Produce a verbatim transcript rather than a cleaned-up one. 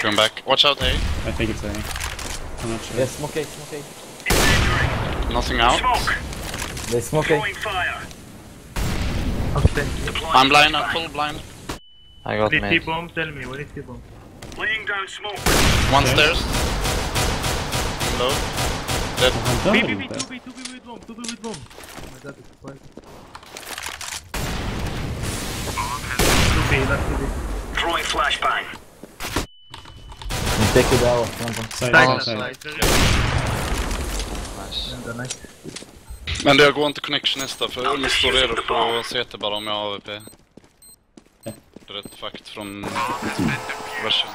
Going back. Watch out, hey. I think it's A. I'm not sure. Yes, smoke A, smoke A. Nothing out. Smoke. They smoke A. Throwing fire. Upstairs. I'm blind, I'm full blind. I got What is mid. T-bomb? Tell me, what is T-bomb? Laying down smoke. One stairs. Low. Dead. I'm B, done B, B, with two that. B, two B with bomb, two B with bomb. Oh my god, it's quiet. two B, last two B. Throwing flashbang. You take it out. One, one. Side, Side, side. side. Nice. And the nice. Men jag går inte connection nästa för ni står redo på C T bara om jag har A W P. Ja. Rätt fakt från versen.